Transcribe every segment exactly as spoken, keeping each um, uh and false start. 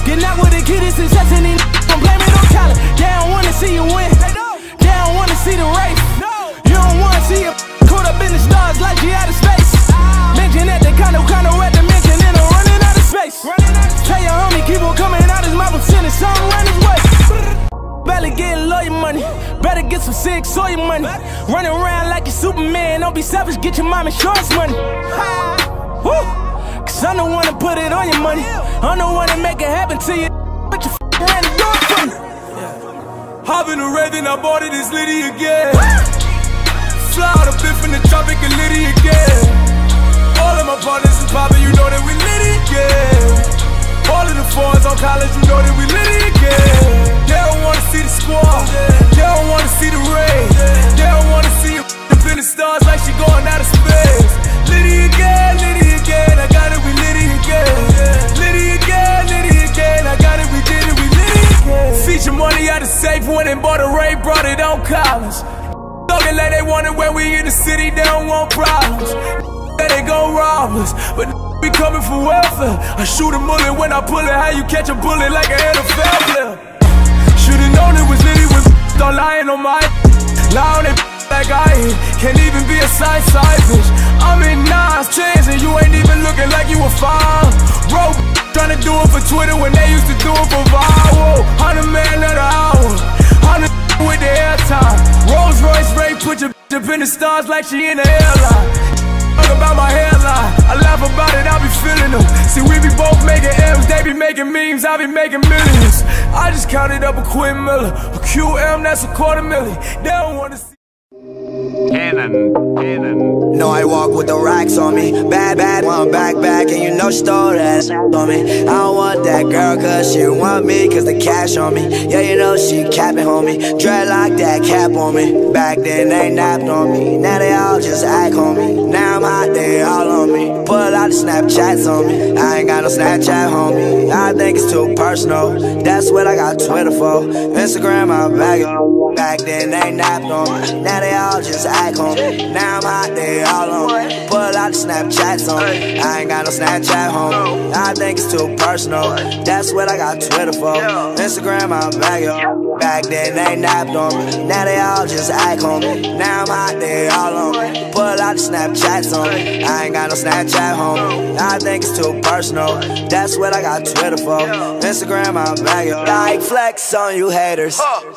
Getting out with the kid is success and these don't blame it on talent. They don't wanna see you win. They don't wanna see the race. You don't wanna see you caught up in the stars like you out of space. Mention that they kinda kinda at the mention and I'm running out of space. Tell your homie keep on coming out his mouth and sending something around his way. Better get lawyer money, better get some sick soy money. Running around like you Superman, don't be selfish, get your mom insurance money. Woo! Cause I'm the one to put it on your money. I'm the one to make it happen to you. But you f***ing ran the door for me. Hop in the red, then I bought it, it's Liddy again. Fly out a bit from the tropic and Liddy again. All of my partners is poppin', you know that we Liddy again. All of the fours on college, you know that we Liddy again. They don't wanna see the squad, they don't wanna see the rain. They don't wanna see you up in the stars like she going out of space. Liddy again, Liddy again, I got it, we Liddy again. Liddy again, Liddy again, I got it, we did it, we Liddy again. Feature money out the safe, went and bought a Ray, brought it on college. Talking like they want it when we in the city, they don't want problems. They gon' rob us, but we coming for welfare. I shoot a bullet when I pull it, how you catch a bullet like an N F L player? Should've known it was Liddy when start lying on my lie on it like I ain't. Can't even be a side side bitch. I'm in nines, tens, and you ain't even looking like you a fine. Bro, tryna do it for Twitter when they used to do it for viral. Hundred man of the hour, hundred with the airtime. Rolls Royce Ray put your up in the stars like she in the airline. Talk about my hairline, I laugh about it, I be feeling them. See, we be both making M's, they be making memes, I be making millions. I just counted up a Quinn Miller, a Q M, that's a quarter million. They don't wanna see. Cannon, cannon. No, I walk with the racks on me. Bad, bad, one back, back, and you know she stole that on me. I don't want that girl cause she want me, cause the cash on me. Yeah, you know she capping, homie. Dreadlock that cap on me. Back then they napped on me. Now they all just act on me. Now I'm hot, they all on me. Pull out the Snapchats on me. I ain't got no Snapchat, homie. I think it's too personal. That's what I got Twitter for. Instagram, I bag it. Back then they napped on me. Now they all just act on me. Now I'm hot, they all on me. Pull out the Snapchats on me. I ain't got no Snapchat, homie. I think it's too personal. That's what I got Twitter for. Instagram, I bag it. Back then they napped on me. Now they all just act on me. Now I'm hot, they all on me. Pull out the Snapchats on me. I ain't got no Snapchat, homie. I think it's too personal. That's what I got Twitter for. Instagram, I bag it. Like flex on you haters.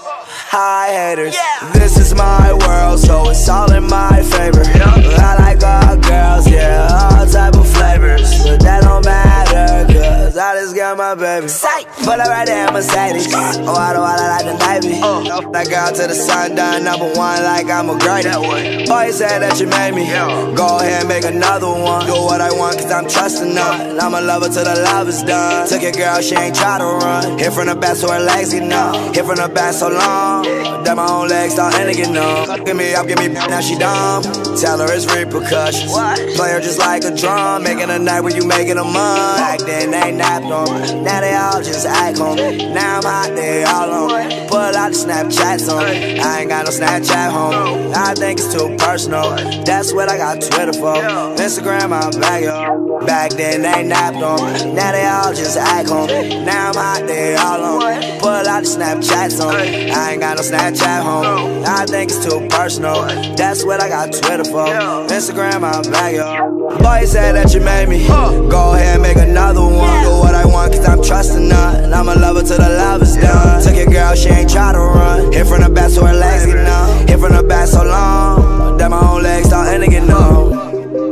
Hi haters. This is my world, so it's all in my favor. I like all girls, yeah, all type of flavors. But that don't matter, cause I just got my baby. Sight, pull up right there, Mercedes. Oh, I don't wanna like the Navy. That girl to the sun done, number one like I'm a great. Oh, you said that you made me. Go ahead and make another one. Do what I want cause I'm trusting none. I'm a lover till the love is done. Took your girl, she ain't try to run. Hit from the back so her legs get numb. Hit from the back so long that my own legs start ending get numb. Give me up, give me now she dumb. Tell her it's repercussions. Play her just like a drum. Making a night where you making a month. Back then they napped on me. Now they all just act on me. Now I'm hot, they all on me. Pull out the Snapchats on me. I ain't got no Snapchat, homie. I think it's too personal. That's what I got Twitter for. Instagram, I bag it. Back then they napped on me. Now they all just act on me. Now I'm hot, they all on me. Pull out the Snapchats on me. I ain't got no Snapchat, homie. I think it's too personal. That's what I got Twitter for. Instagram, I bag it. Boy, you said that you made me. Go ahead and make another one. Do what I want cause I'm trusting none. I'm a lover till the love is done. Took your girl, she ain't try to run. Hit from the back so her legs get numb. Hit from the back so long that my own legs start ending get numb.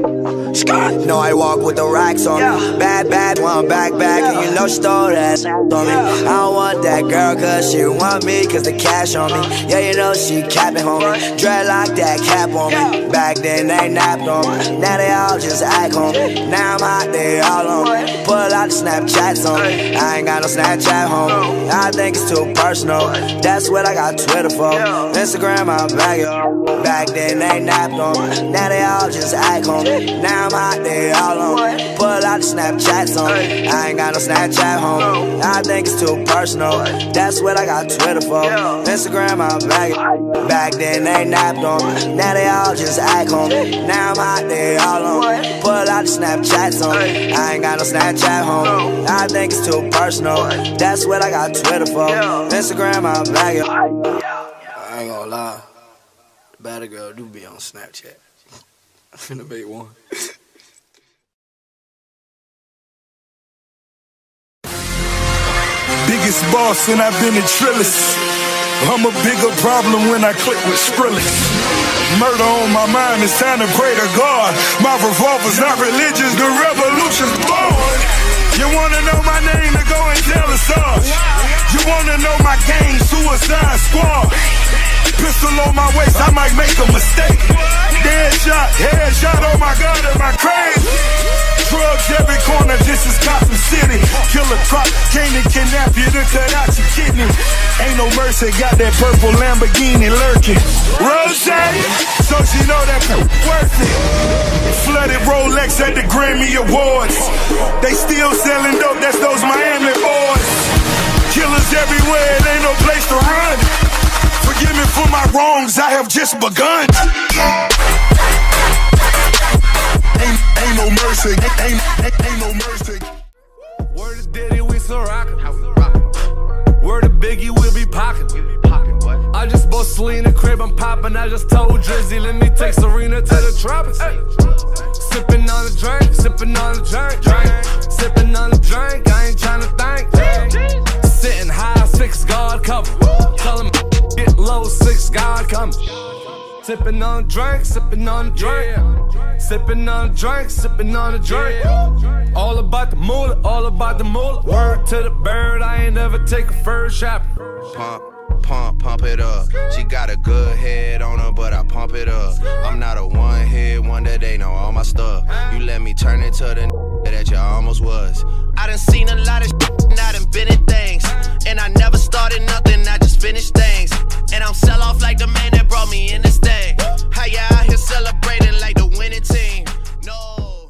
No, I walk with the racks on me. Bad, bad, one back, back, and you know she stole that on me. I don't want that girl cause she want me, cause the cash on me. Yeah, you know she capping, homie. Dreadlock that cap on me. Back then they napped on me. Now they all just act on me. Now I'm hot, they all on me. Pull out the Snapchats on me. I ain't got no Snapchat, homie. I think it's too personal. That's what I got Twitter for. Instagram, I bag it. Back then they napped on me. Now they all just act on me. Now I'm hot, they all on me. Pull out the Snapchats on me. I ain't got no Snapchat, homie. I think it's too personal. That's what I got Twitter for. Instagram, I bag it. Back then they napped on me. Now they all just act on me. Now I'm hot, they all on me. Pull out the Snapchats on me. I ain't got no Snapchat, homie. I think think it's too personal. That's what I got Twitter for. Instagram, I bag it. I ain't gonna lie. The better girl do be on Snapchat. I'm finna make one. Biggest boss and I've been a Trillis. I'm a bigger problem when I click with Skrillex. Murder on my mind, it's time to pray to God. My revolver's not religious, the revolution's born. You wanna know my name, to go and tell us all. You wanna know my gang, Suicide Squad. Pistol on my waist, I might make a mistake. Dead shot, head shot, oh my God, am I crazy? Drugs every corner, this is Gotham City. Killer crop, came to kidnap you to cut out your kidney. Ain't no mercy, got that purple Lamborghini lurking. Rose, so she know that worth it. Flooded Rolex at the Grammy Awards. They still selling dope, that's those Miami boys. Killers everywhere, it ain't no place to run. Forgive me for my wrongs, I have just begun. Ain't, ain't no mercy, ain't, ain't, ain't no mercy. Word to Diddy, we still rockin'. Word to Biggie, we'll be pockin'. I just bought Selena crib, I'm poppin'. I just told Drizzy, let me take Serena to the tropics. Sippin' on the drink, sippin' on the drink, drink. Sippin' on the drink, I ain't tryna think. Sitting high, six guard cover. Tell him get low, six guard coming. Sippin' on the drink, sippin' on the drink. Sippin' on the drink, sippin' on the drink. All about the moolah, all about the moolah. Word to the bird, I ain't never take a first shot. Pump, pump, pump it up. She got a good head on her, but I pump it up. I'm not a one-hit wonder, they know all my stuff. You let me turn into the that you almost was. I done seen a lot of shit, and I done been in things. And I never started nothing, I just finished things. And I'm sell off like the man that brought me in this thing. How ya out here celebrating like the winning team? No.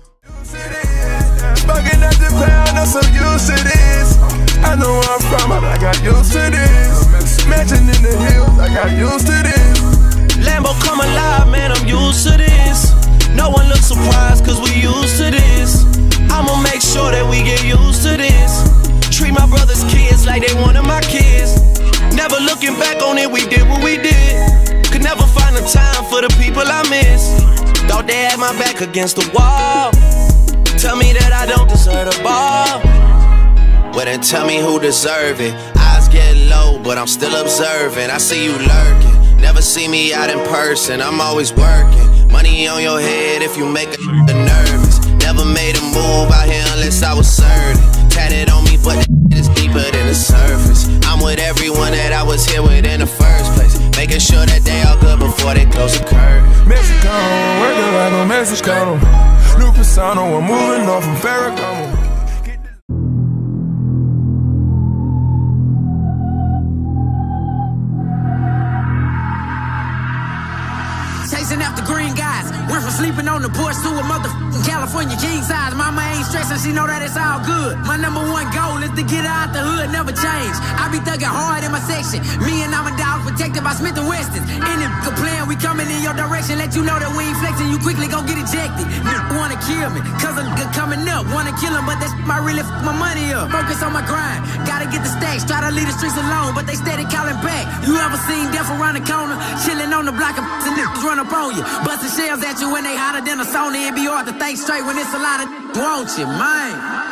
Bugging at the pound, I'm so used to this. I know where I'm from, but I got used to this. Mansion in the hills, I got used to this. Lambo come alive, man, I'm used to this. No one looks surprised, cause we used to this. I'ma make sure that we get used to this. Treat my brother's kids like they one of my kids. Never looking back on it, we did what we did. Could never find the time for the people I miss. Thought they had my back against the wall. Tell me that I don't deserve the ball. Well then tell me who deserve it. Eyes get low, but I'm still observing. I see you lurking. Never see me out in person, I'm always working. Money on your head if you make a nervous. Never made a move out here unless I was certain. Tatted on me, but it is deeper than the surface. I'm with everyone that I was here with in the first place. Making sure that they all good before they close the curtain. Mexico, where the like a message come? New persona, I'm moving on from Ferragamo. Chasing after green guys. Went from sleeping on the porch to a motherfucking California king size. Mama ain't stressing, she know that it's all good. My number one goal is to get her out the hood, never change. I be thugging hard in my section. Me and I'm a dog protected by Smith and Wessons. Any nigga playing, we coming in your direction. Let you know that we ain't flexing, you quickly gon' get ejected. Nigga wanna kill me, cause a nigga coming up. Wanna kill him, but that shit might really f my money up. Focus on my grind, gotta get the stacks. Try to leave the streets alone, but they steady calling back. You ever seen death around the corner? Chilling on the block of and niggas run up on you. Busting shells at you when they hotter than a sauna. It be hard to think straight when it's a lot of want you, man.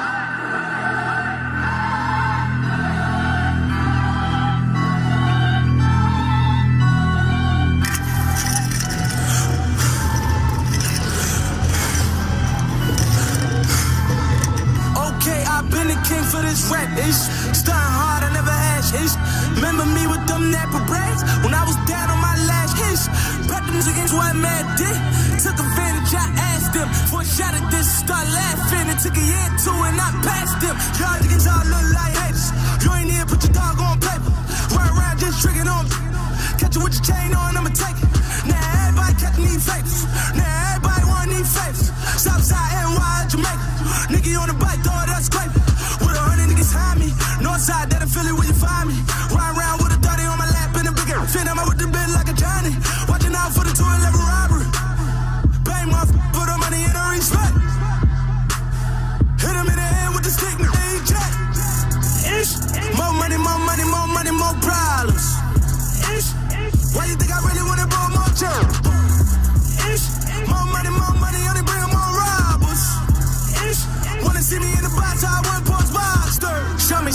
For this rap ish, starting hard, I never had ish. Remember me with them Napa braids when I was down on my last ish. Bet them against what man did. Took advantage, I asked them for a shot at this, start laughing. It took a year or two and I passed them. Y'all niggas all look like haters. You ain't here, put your dog on paper. Run around just tricking on me. Catch you with your chain on, I'ma take it. Now everybody catching these favors. Now everybody want these favors. Southside N Y Jamaica. Nigga on the bike, throw it up, scrape it. With a hundred niggas behind me. Northside, that I feel it when you find me. Ride around with a thirty on my lap and a big ass. Fit, I'm out with the bit like a Johnny. Watching out for the two eleven robbery. Bang motherfucker, put the money in the respect. Hit him in the head with the stick, nigga.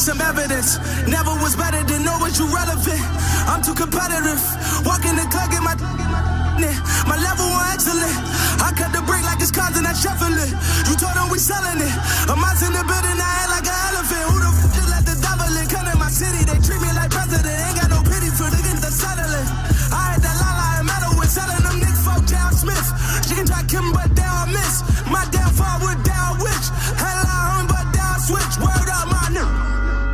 some evidence. Never was better than know what you relevant. I'm too competitive. Walk in the club, get my my level one excellent. I cut the break like it's constant, I shuffle it. You told them we selling it. A mouse in the building, I act like an elephant. Who the f just let the devil in? Come in my city, they treat me like president. Ain't got no pity for the niggas that settling. I had that la la and metal with selling them Nick folk, J L Smith. She can try killing, but they all miss. My downfall with down witch. Hell I home, but down switch. Word up, my nigga.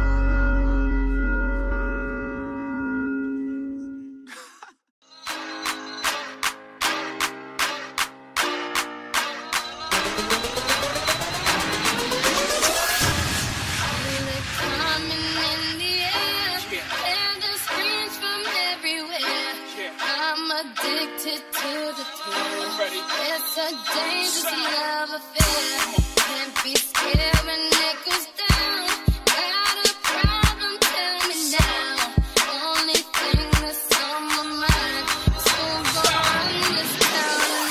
Addicted to the thrill. It's a dangerous love affair. Can't be scared when it goes down. Got a problem? Tell me now. Only thing that's on my mind is who's gonna run this town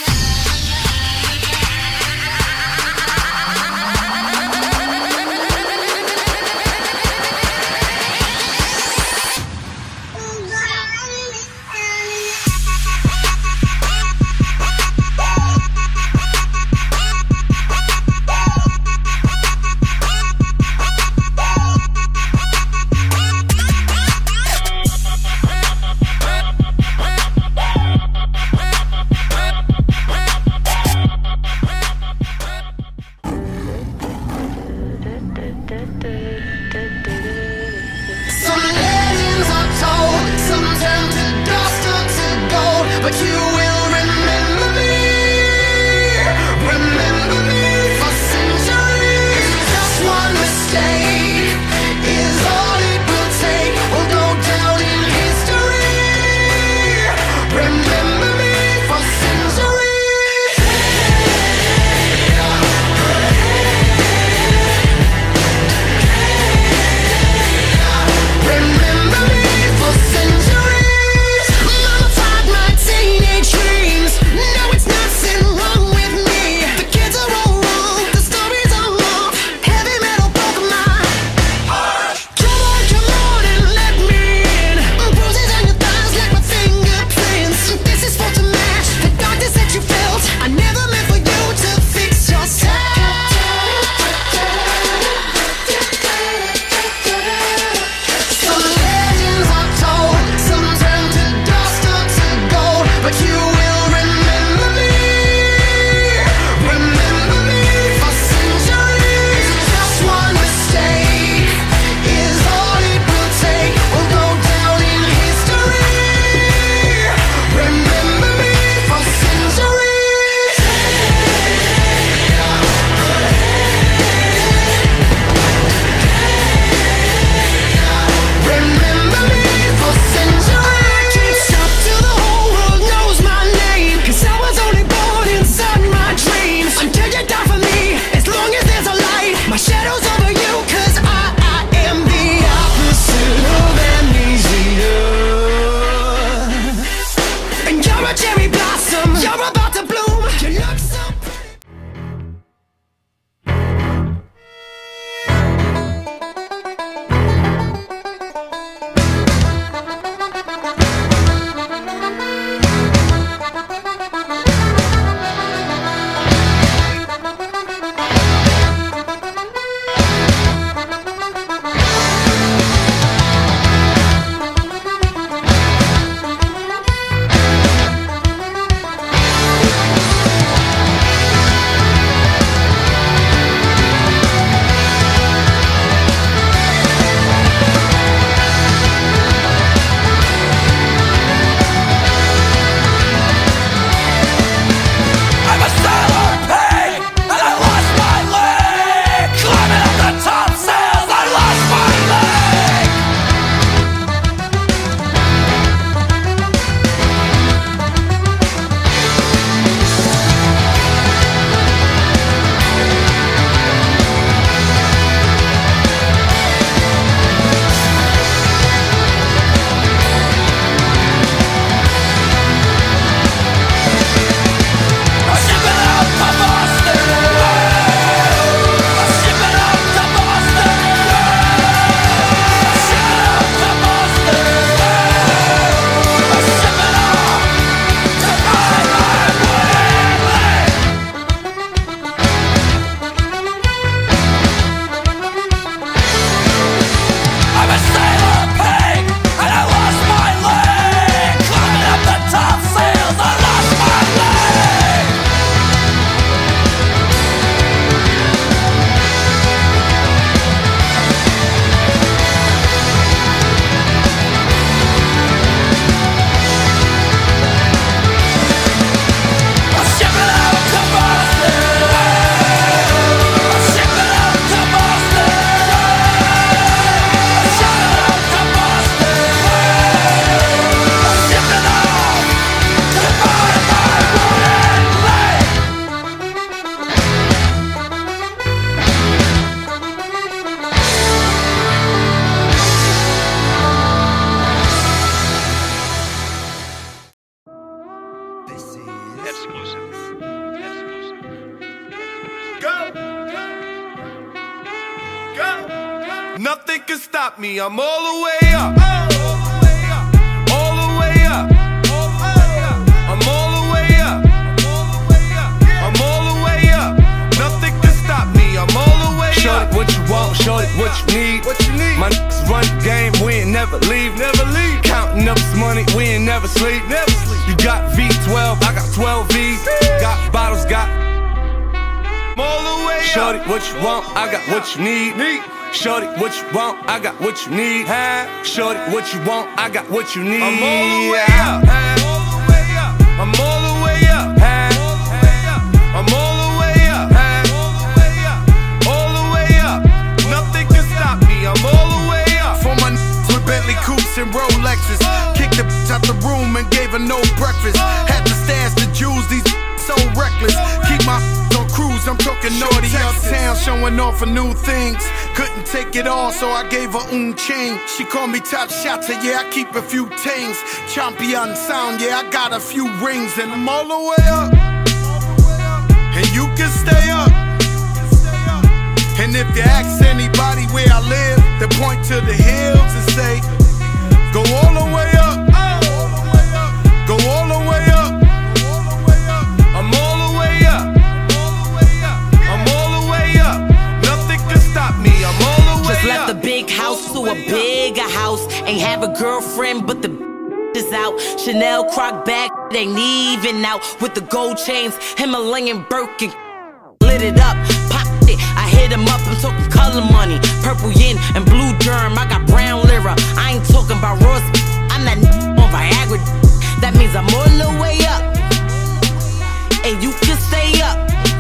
nothing can stop me. I'm all the way up, all the way up. I'm all the way up, I'm all the way up. Nothing can stop me. I'm all the way up. Shorty, what you want? Shorty, what you need? What you need? My niggas run the game. We ain't never leave, never leave. Counting up this money. We ain't never sleep, never sleep. You got V twelve, I got twelve V's. Got bottles, got. I'm all the way up. Shorty, what you want? I got what you need. Shorty, what you want? I got what you need. Shorty, what you want? I got what you need. I'm all the way up. I'm all the way up. I'm all the way up. All the way up. Nothing can stop me. I'm all the way up. For my n***s with Bentley coupes and Rolexes. Kicked the bitch out the room and gave her no breakfast. Had to stash the jewels. These so reckless. Keep my on cruise. I'm talking naughty uptown, showing off for new things. Couldn't take it all, so I gave her un chain. She called me top shotter, yeah, I keep a few tings. Champion sound, yeah, I got a few rings. And I'm all the way up, and you can stay up. And if you ask anybody where I live, they point to the hills and say, go all the way up, go all the way up. I'm all the way up, I'm all the way up. Nothing can stop me. I'm all the way up. Just left the big house to a bigger house. Ain't have a girlfriend, but the is out. Chanel croc bag, ain't even out. With the gold chains, Himalayan Birkin. Lit it up, popped it. I hit him up, I'm talking color money. Purple yin and blue germ. I got brown lira. I ain't talking about Ross. I'm that on Viagra. That means I'm all the way up, and you can stay up.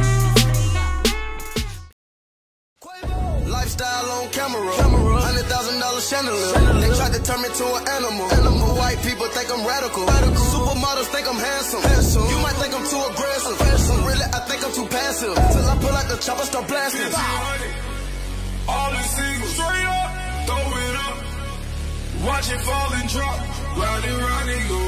Lifestyle on camera, hundred thousand dollar chandelier. They tried to turn me to an animal. Animal. White people think I'm radical. radical. Supermodels think I'm handsome. handsome. You might think I'm too aggressive. aggressive. Really, I think I'm too passive. Till I pull out the chopper, start blasting. All the singles, straight up, throw it up. Watch it fall and drop. Round and round and go.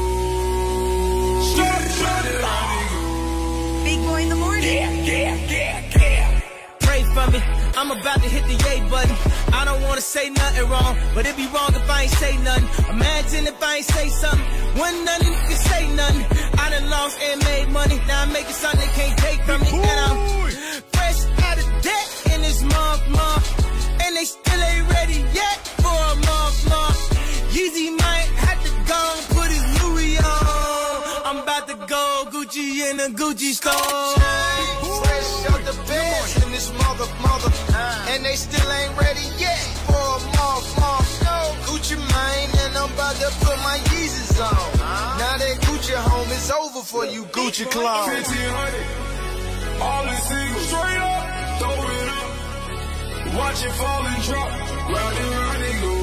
Stop, round and round and go. Big boy in the morning. Yeah, yeah, yeah, yeah. Pray for me, I'm about to hit the yay button. I don't wanna say nothing wrong, but it'd be wrong if I ain't say nothing. Imagine if I ain't say something, when none of you can say nothing. I done lost and made money, now I'm making something they can't take from me. And I'm fresh out of debt in this month, month. And they still ain't ready yet for a month, month. Yeezy might have to go and put his Louis on. I'm about to go Gucci in a Gucci store. Fresh out the bed in this mother, mother. And they still ain't ready yet for a month, month. No, Gucci mine, and I'm about to put my Yeezys on. Now that Gucci home is over for you Gucci clown. fifteen hundred, all the singles, straight up, throw it up. Watch it fall and drop, round and round and go.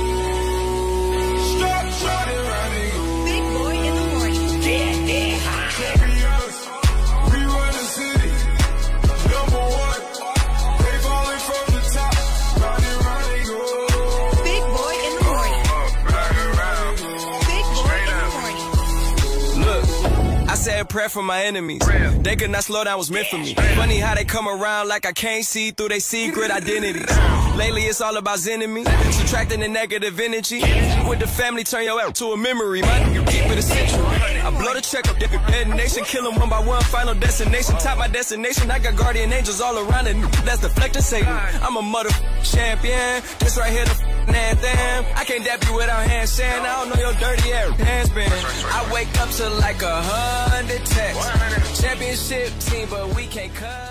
Stop, round and round and go. Big boy in the morning. Yeah, yeah. Can't be honest, we run the city, number one. They falling from the top, round and round and go. Big boy in the morning. Round and round and go. Big boy in the morning. Look, I said a prayer for my enemies. They could not slow down, was meant for me. Funny how they come around like I can't see through their secret identities. Lately it's all about enemy, subtracting the negative energy. With the family, turn your ass to a memory. My nigga keep it essential. I blow the check up, detonation, kill them one by one. Final destination, top my destination. I got guardian angels all around it. That's deflecting Satan. I'm a mother champion. This right here the anthem. I can't dap you without hand saying. I don't know your dirty ass hands been. I wake up to like a hundred texts. Championship team, but we can't cut.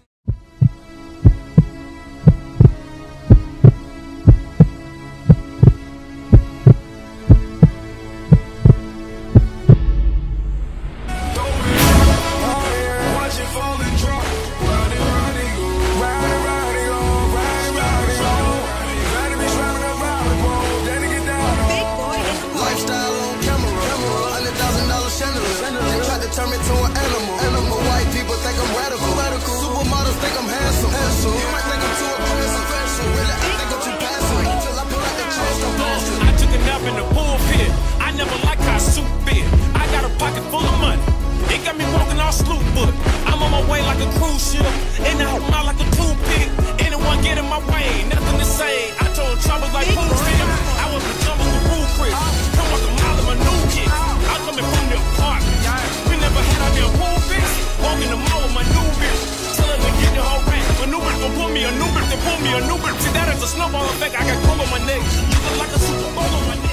Turn me to an animal. Animal. White people think I'm radical. radical. Supermodels think I'm handsome. handsome. You might think I'm too aggressive. Really, I think I'm too passive. Till I pull out the chest, I'm blasting. I took a nap in the pulpit. I never liked how suit fit. I got a pocket full of money. It got me walking all slew foot. I'm on my way like a cruise ship. And I hold out like a toothpick. Anyone wanna get in my way, nothing to say. I told trouble like food stamp. I was the jungle with Rue Chris. Come walk a mile of my new kid. I'm coming from the apartment. We never had our damn pool fix. Walking the mall with my new bitch. Till it get the whole rap. My new bitch gon' pull me a new bitch, then pull me a new bitch. See, that is a snowball effect. I got cold on my neck. You look like a Super Bowl on my neck.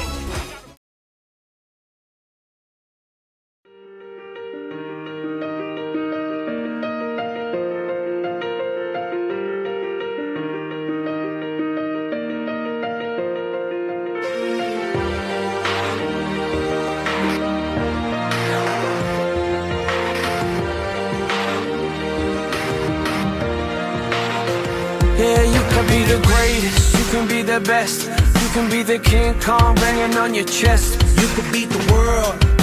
Yeah, you can be the greatest, you can be the best. You can be the King Kong banging on your chest. You could beat the world,